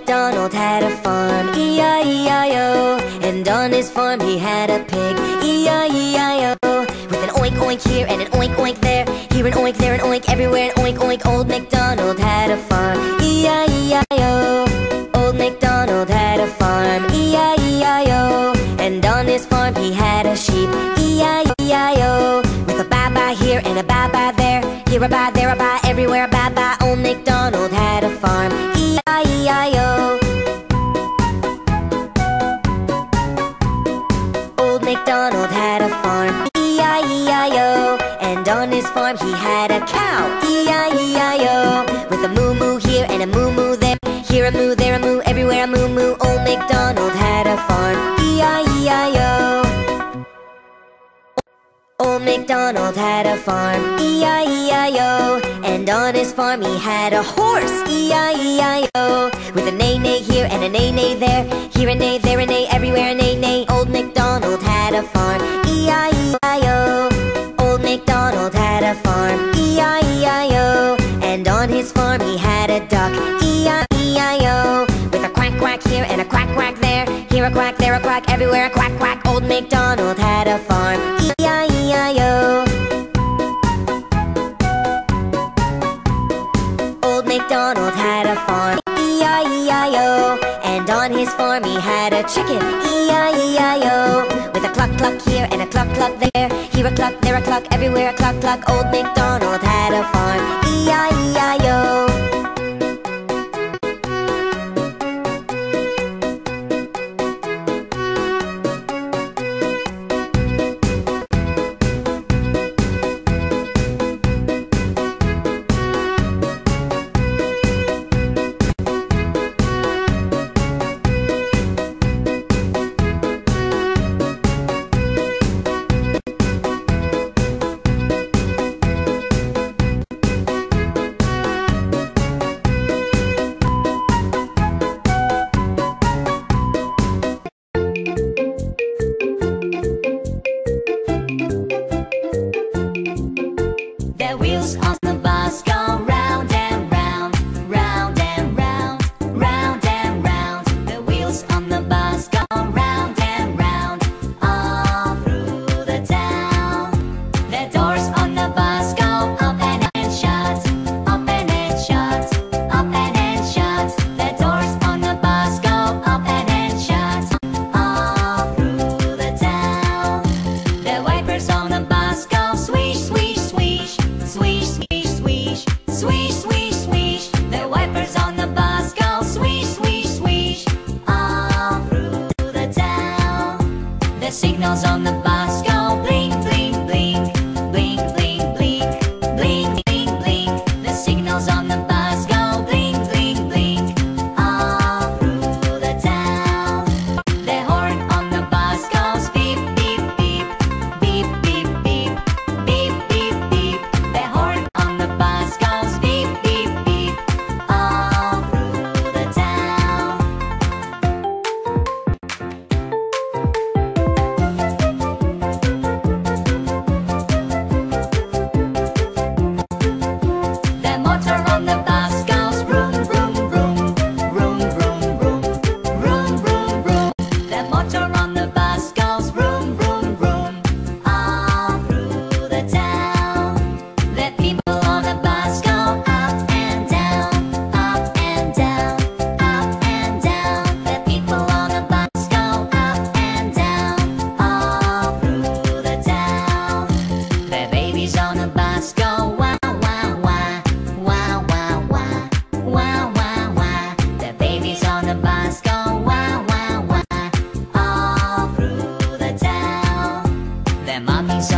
MacDonald had a farm, E-I-E-I-O. And on his farm he had a pig, E-I-E-I-O. With an oink oink here and an oink oink there, here an oink, there an oink, everywhere an oink oink. Old MacDonald had a farm, E-I-E-I-O. Old MacDonald had a farm, E-I-E-I-O. And on his farm he had a sheep, E-I-E-I-O. With a baa-baa here and a baa-baa there, here a baa, there a baa, everywhere a baa-baa. Old MacDonald had a farm, E-I-E-I-O. Old MacDonald had a farm, E-I-E-I-O. And on his farm he had a cow, E-I-E-I-O. With a moo-moo here and a moo-moo there, here a moo, there a moo, everywhere a moo-moo. Old MacDonald had a farm, E-I-E-I-O. Old MacDonald had a farm, E-I-E-I-O. And on his farm he had a horse, E-I-E-I-O. With a neigh-neigh here and a neigh-neigh there, here a neigh, there a neigh, everywhere a neigh-neigh. Old MacDonald had a farm, E-I-E-I-O. Old MacDonald had a farm, E-I-E-I-O. And on his farm he had a duck, E-I-E-I-O. With a quack quack here and a quack quack there, here a quack, there a quack, everywhere a quack quack. Old MacDonald had a farm, E-I-E-I-O. Old MacDonald had a farm, E-I-E-I-O. And on his farm he had a chicken, E-I-E-I-O. With a cluck cluck here and a cluck cluck there, here a cluck, there a cluck, everywhere a cluck cluck. Old MacDonald had a farm, E-I-E-I-O. Mommy's